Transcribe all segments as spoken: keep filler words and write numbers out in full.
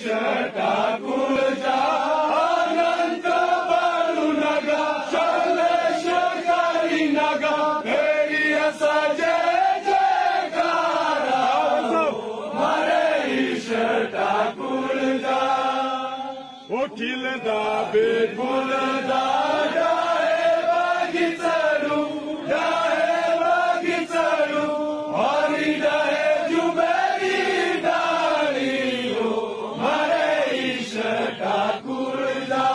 ठाकुर जा अनंत बाळू नगा शैलेशकारी नगा तेरी असा जय जयकारा मारे ईश ठाकुर जा वकील दा बेगुल दा जाए बागीचरू जाए बागीचरू हरी जाए जुबेरी डाली हो मारे ईश ठाकुर जा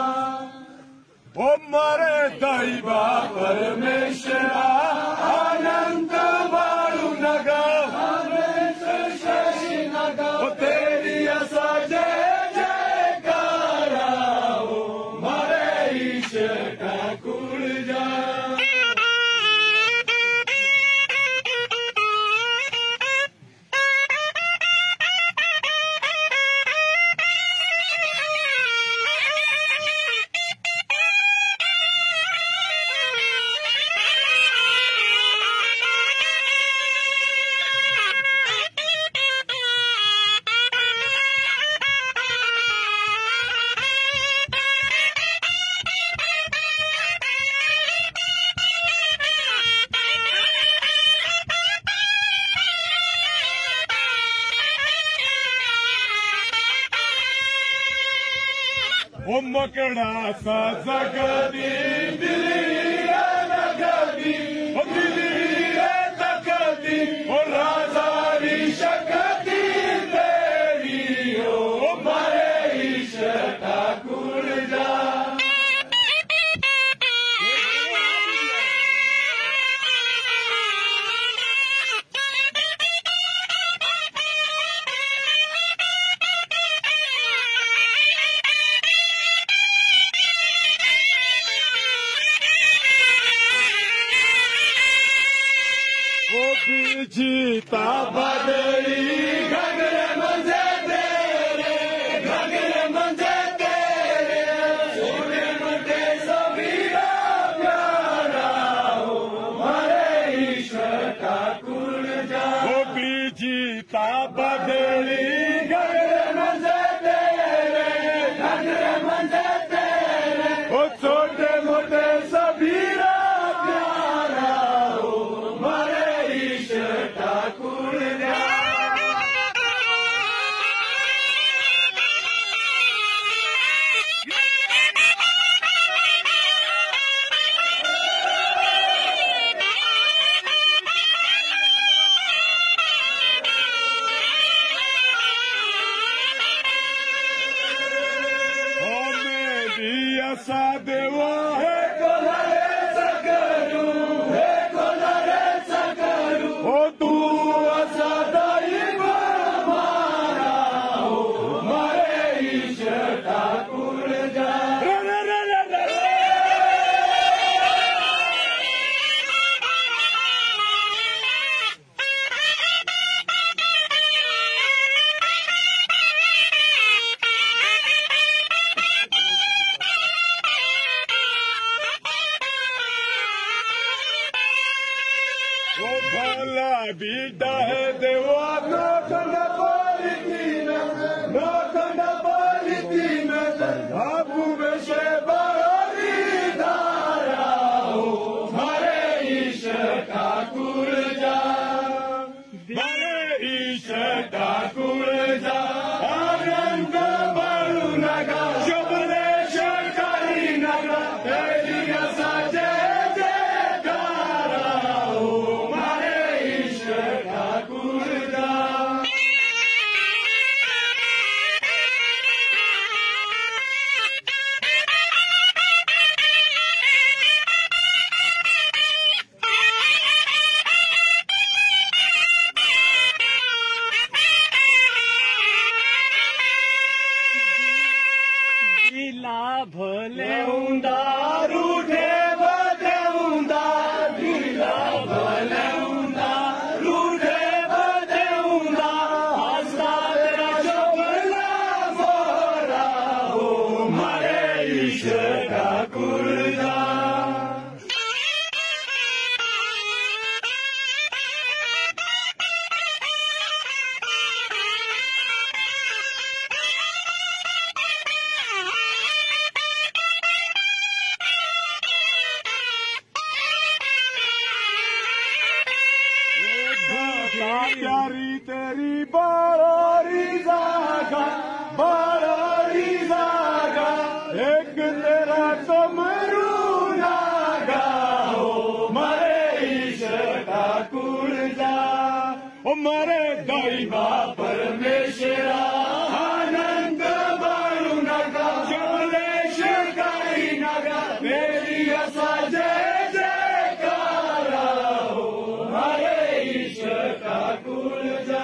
ओ मारे दैवा परमेश्वरा अनंत बाळू नगा शशि नगा ओ तेरी असा जय जयकारा हो मारे ईश ठाकुर जा ओ मकड़ा सा जगदी दिल्ली नगदी ओ दिल्ली तकदी ओ राजारी शक्ति तेरी हो मारे ईश ठाकुर जा जीता बदली घगरे मंजे तेरे घगरे मंजे तेरे छोटे मोटे सबीरा प्यारा हो मारे ईश ठाकुर जा ओ जीता बदली घगरे मंजे तेरे घगरे मंजे तेरे ओ छोटे मोटे सबीरा प्यारा हो मारे ठाकुर जा सा देवा है कोलारे सकरू है कोलारे सकरू हो तू असा दैव मारा हो मारे ईश ठाकुर जा ओ भला बीटा है देवा नौखंड पॉलिथीन नौखंड पॉलिथीन बाबू में से बड़ी धारा हो मारे ईश ठाकुर जा मारे ईश ठाकुर जा अनंत बाळू नगा शैलेशकारी नगा तेरी असा जय जयकारा हो मारे ईश ठाकुर जा भले उंदा रूठे बदे उंदा ढीला भले उंदा रूठे बदे उंदा हंसता तेरा शोभला मोरा हो मारे ईश ठाकुर जा तेरी बारी जागा बारी जागा एक तेरा कमरू नागा हो मरे ईश्वरा कुल जा ओ मरे दैवा परमेश्वरा आनंद बाळू नागा जमलेश काही नागा मेरी असा जय जयकारा हो मरे ईश्वरा कुल जा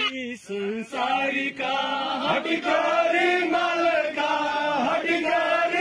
संसारिका हटिकारी मालका हटिकारी